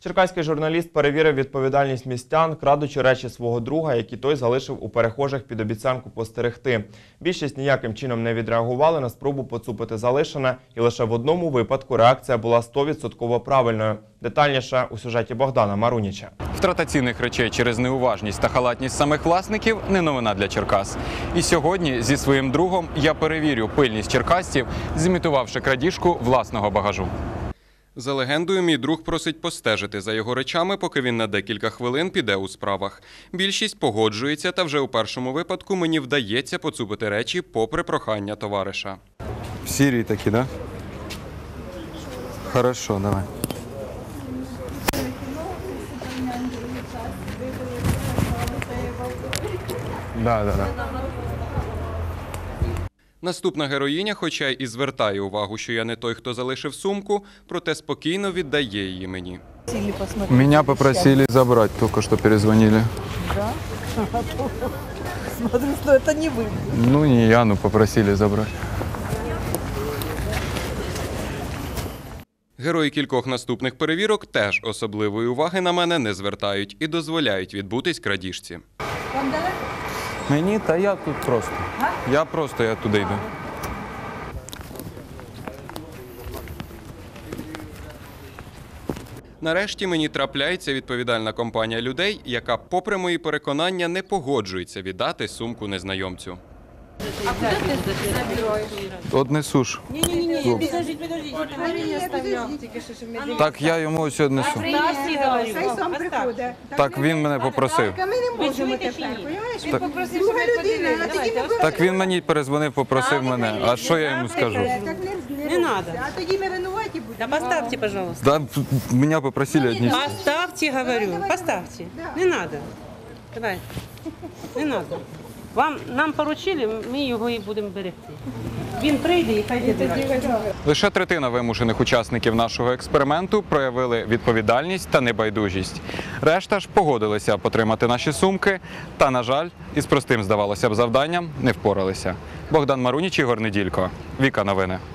Черкаський журналіст перевірив відповідальність містян, крадучи речі свого друга, які той залишив у перехожих під обіцянку постерегти. Більшість ніяким чином не відреагували на спробу поцупити залишене, і лише в одному випадку реакція була 100% правильною. Детальніше у сюжеті Богдана Маруніча. Втрата цінних речей через неуважність та халатність самих власників – не новина для Черкас. І сьогодні зі своїм другом я перевірю пильність черкасців, зімітувавши крадіжку власного багажу. За легендою, мій друг просить постежити за його речами, поки він на декілька хвилин піде у справах. Більшість погоджується, та вже у першому випадку мені вдається поцупити речі попри прохання товариша. В Сирии такие, да? Хорошо, давай. Да. Наступна героїня, хоча й і звертає увагу, що я не той, хто залишив сумку, проте спокійно віддає її мені. Меня попросили забрать, только что перезвонили. Да? Смотрю, что это не вы. Ну, не я, но попросили забрать. Герої кількох наступних перевірок теж особливої уваги на мене не звертають і дозволяють відбутись крадіжці. Вам далеко? Мені? Та я тут просто. Я туди йду. Нарешті мені трапляється відповідальна компанія людей, яка, попри мої переконання, не погоджується віддати сумку незнайомцю. А куда ты забираешь? Однесу ж. Не-не-не, подождите. Так я йому ось однесу. Хай сам приходить. Так він мене попросив. Ми не можемо тепер, розумієш? Так. Попросив, друга людина, а тоді ми Так він мені перезвонив, попросив мене. А що я йому скажу? так не надо. А тоді ми винуваті будемо. Да поставьте, пожалуйста. Да, меня попросили отнести. Поставьте, говорю, поставьте. Не надо. Давай. Не надо. Нам поручили, ми його і будемо берегти. Він прийде і хай відбирає. Лише третина вимушених учасників нашого експерименту проявили відповідальність та небайдужість. Решта ж погодилися потримати наші сумки та, на жаль, із простим, здавалося б, завданням не впоралися. Богдан Маруніч, Ігор Неділько. Віка Новини.